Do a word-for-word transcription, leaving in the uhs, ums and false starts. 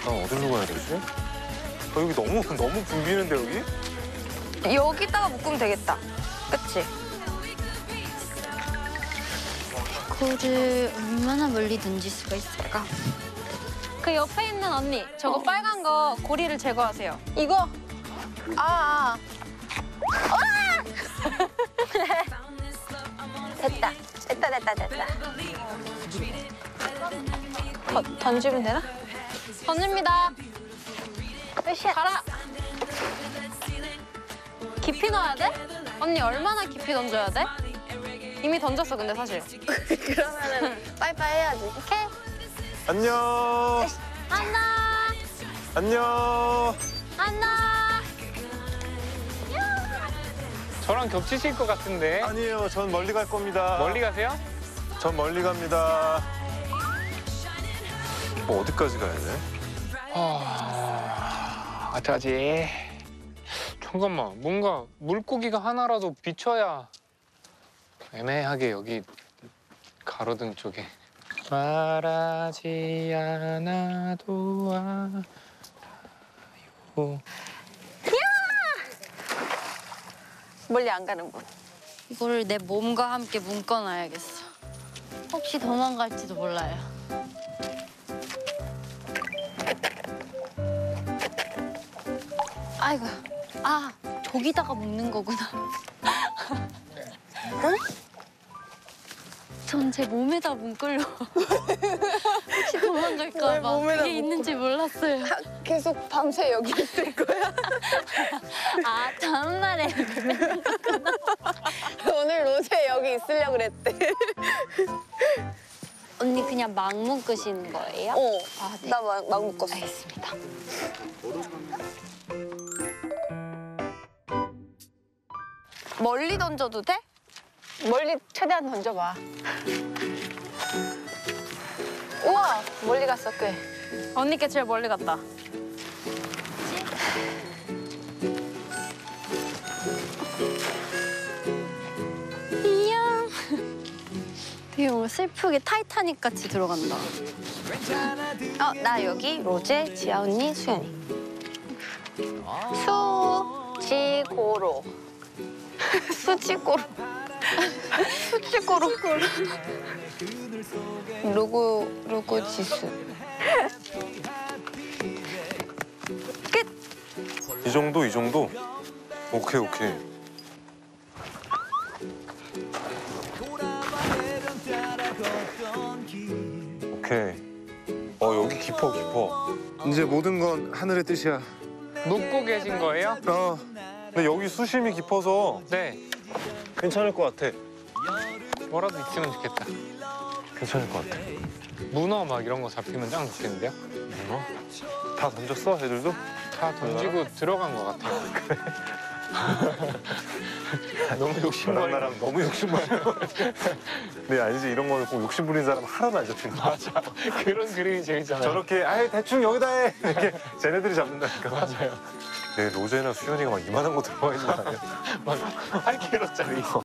난 어디로 가야 되지? 아, 여기 너무 너무 붐비는데 여기? 여기다가 묶으면 되겠다. 그치? 이거를 얼마나 멀리 던질 수가 있을까? 그 옆에 있는 언니, 저거 빨간 거 고리를 제거하세요. 이거? 아, 아. 아! 됐다. 됐다, 됐다, 됐다. 던, 던지면 되나? 던집니다. 으쌰. 가라. 깊이 넣어야 돼? 언니 얼마나 깊이 던져야 돼? 이미 던졌어, 근데 사실. 그러면은 빠이빠이 해야지. 오케이. 안녕. 안녕. 안녕. 안녕. 저랑 겹치실 것 같은데. 아니에요. 전 멀리 갈 겁니다. 멀리 가세요? 전 멀리 갑니다. 뭐 어디까지 가야 돼? 아, 어쩌지? 잠깐만, 뭔가 물고기가 하나라도 비춰야 애매하게 여기 가로등 쪽에 말하지 않아도 알아요. 멀리 안 가는군. 이거를 내 몸과 함께 묶어놔야겠어. 혹시 도망갈지도 몰라요. 아이고, 아 저기다가 묶는 거구나. 응? 전 제 몸에다 묶으려고. 혹시 도망갈까 왜 봐 몸에다 그게 묶어? 있는지 몰랐어요. 계속 밤새 여기 있을 거야? 아 다음날에 오늘 로제 여기 있으려고 그랬대. 언니 그냥 막 묶으시는 거예요? 어, 아, 네. 나 막, 막 묶었어. 알겠습니다. 멀리 던져도 돼? 멀리 최대한 던져봐. 우와, 멀리 갔어, 꽤. 언니께 제일 멀리 갔다. 이야. 되게 뭔가 슬프게 타이타닉 같이 들어간다. 어, 나 여기 로제, 지아 언니, 수연이. 수지고로. 수지고로. 수지고로. 로고, 로고 지수. 끝! 이 정도, 이 정도? 오케이, 오케이. 오케이. 어, 여기 깊어, 깊어. 이제 모든 건 하늘의 뜻이야. 묶고 계신 거예요? 어. 근데 여기 수심이 깊어서 네. 괜찮을 것 같아. 뭐라도 있으면 좋겠다. 괜찮을 것 같아. 문어 막 이런 거 잡히면 짱 좋겠는데요? 문어? 다 던졌어, 애들도? 다 던지고 들어간 것 같아요. 너무 욕심부리는 나랑 너무 욕심부려. 네, 아니지. 이런 거는 꼭 욕심 부리는 사람 하나도 안 잡히는 거야. 맞아. 그런 그림이 재밌잖아요. 저렇게 아예 대충 여기다 해. 이렇게 쟤네들이 잡는다니까. 맞아요. 내 로제나 수연이가 막 이만한 거 들어가 있는 거 아니야? 막 팔 킬로짜리.